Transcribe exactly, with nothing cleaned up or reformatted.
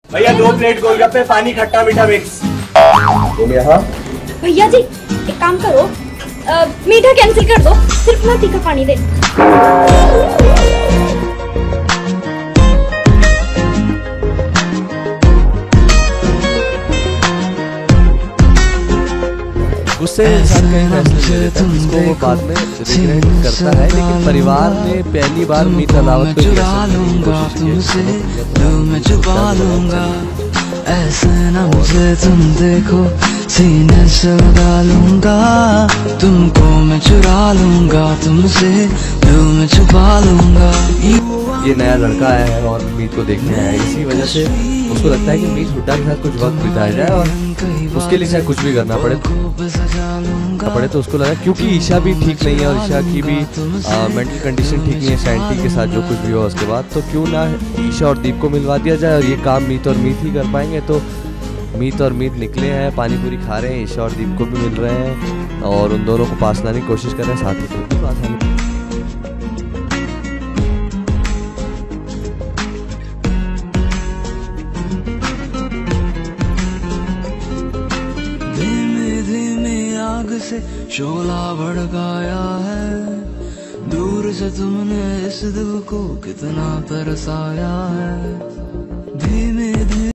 भैया दो प्लेट गोलगप्पे, पानी खट्टा मीठा मिक्स। तुम यहाँ? भैया जी एक काम करो, आ, मीठा कैंसिल कर दो, सिर्फ ना तीखा पानी दे। गुस्से इंसान कहीं फैसले ले लेता है जिसको वो बाद में रिग्रेट करता है, लेकिन परिवार ने पहली बार मीत अलावत को चुरा लूंगा तुमसे, दिल में छुपा लूंगा, ऐसे ना मुझे तुम देखो, सीने से लगा लूंगा, तुमको मैं चुरा लूंगा तुमसे, दिल में छुपा लूंगा। ये नया लड़का आया है और मीत को देखने आया है, इसी वजह से उसको लगता है कि मीत हुड्डा के साथ कुछ वक्त बिताया जाए और उसके लिए चाहे कुछ भी करना पड़े पड़े तो उसको लगा, क्योंकि ईशा भी ठीक नहीं है और ईशा की भी मेंटल कंडीशन ठीक नहीं है शांति के साथ जो कुछ भी हुआ उसके बाद, तो क्यों ना ईशा और दीप को मिलवा दिया जाए और ये काम मीत और मीत ही कर पाएंगे। तो मीत और मीत निकले हैं, पानी पूरी खा रहे हैं, ईशा और दीप को भी मिल रहे हैं और उन दोनों को पास लाने की कोशिश कर रहे हैं, साथ ही तो पास आने। से शोला भड़काया है, दूर से तुमने इस दिल को कितना तरसाया है, धीमे